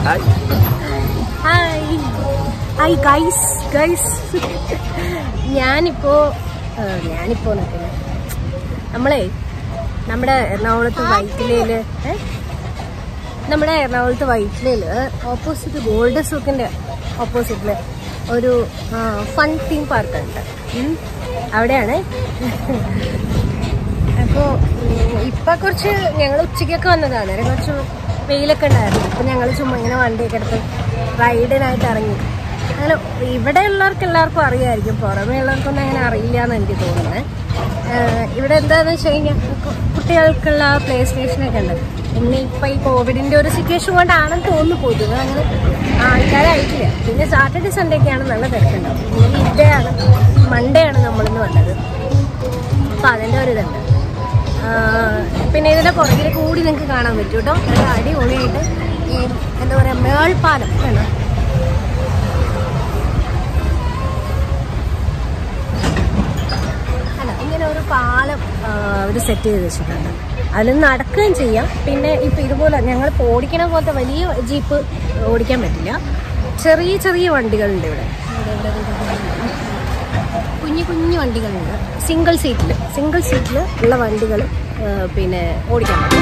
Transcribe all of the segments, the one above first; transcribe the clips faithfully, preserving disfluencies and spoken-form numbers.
Hi hi hi guys guys ഞാനിപ്പോ ഞാനിപ്പോ നിൽക്കുന്നത് നമ്മളെ നമ്മുടെ എറണാകുളത്ത് വൈറ്റിലയില് നമ്മുടെ എറണാകുളത്ത് വൈറ്റിലയില് ഓപ്പോസിറ്റ് ഗോൾഡ് സൂക്കിന്റെ ഓപ്പോസിറ്റില് ഒരു ഫൺ തീം പാർക്ക് ഉണ്ട്. അവിടെയാണ്. അപ്പോൾ ഇപ്പം കുറച്ച് ഞങ്ങൾ ഉച്ചയ്ക്കൊക്കെ വന്നതാണ്. നേരെ കുറച്ച് വെയിലൊക്കെ ഉണ്ടായിരുന്നു. അപ്പം ഞങ്ങൾ ചുമ്മാ ഇങ്ങനെ വണ്ടിയൊക്കെ എടുത്ത് റൈഡിനായിട്ട് ഇറങ്ങി. അങ്ങനെ ഇവിടെ ഉള്ളവർക്ക് എല്ലാവർക്കും അറിയാമായിരിക്കും, പുറമേ ഉള്ളവർക്കൊന്നും അങ്ങനെ അറിയില്ല എന്ന് എനിക്ക് തോന്നുന്നത്. ഇവിടെ എന്താണെന്ന് വെച്ച് കഴിഞ്ഞാൽ കുട്ടികൾക്കുള്ള പ്ലേ സ്റ്റേഷനൊക്കെ ഉണ്ട്. പിന്നെ ഇപ്പം ഈ കോവിഡിൻ്റെ ഒരു സിറ്റുവേഷൻ കൊണ്ടാണെന്ന് തോന്നുന്നു പൊതുവെ അങ്ങനെ ആൾക്കാരായിട്ടില്ല. പിന്നെ സാറ്റർഡേ സൺഡേ ഒക്കെയാണ് നല്ല തിരക്കുണ്ടാവും. പിന്നെ ഇഡേ ആണ് മൺഡേ ആണ് നമ്മളിന്ന് വന്നത്. അപ്പം അതിൻ്റെ ഒരു ഇതുണ്ട്. പിന്നെ ഇതിൻ്റെ പുറകിൽ കൂടി നിങ്ങൾക്ക് കാണാൻ പറ്റും കേട്ടോ. നല്ല അടിപൊളിയായിട്ട് ഈ എന്താ പറയുക മേൾപ്പാലം വേണം. അല്ല ഇങ്ങനെ ഒരു പാലം അവർ സെറ്റ് ചെയ്ത് വെച്ചിട്ടുണ്ട്. അതിൽ നടക്കുകയും ചെയ്യാം. പിന്നെ ഇപ്പം ഇതുപോലെ ഞങ്ങൾ ഓടിക്കണ പോലത്തെ വലിയ ജീപ്പ് ഓടിക്കാൻ പറ്റില്ല. ചെറിയ ചെറിയ വണ്ടികളുണ്ട് ഇവിടെ. കുഞ്ഞു കുഞ്ഞു വണ്ടികളുണ്ട്. സിംഗിൾ സീറ്റിൽ സിംഗിൾ സീറ്റിൽ ഉള്ള വണ്ടികൾ പിന്നെ ഓടിക്കാൻ പറ്റും.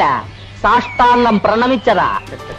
സാഷ്ടാംഗം പ്രണമിച്ചതാ.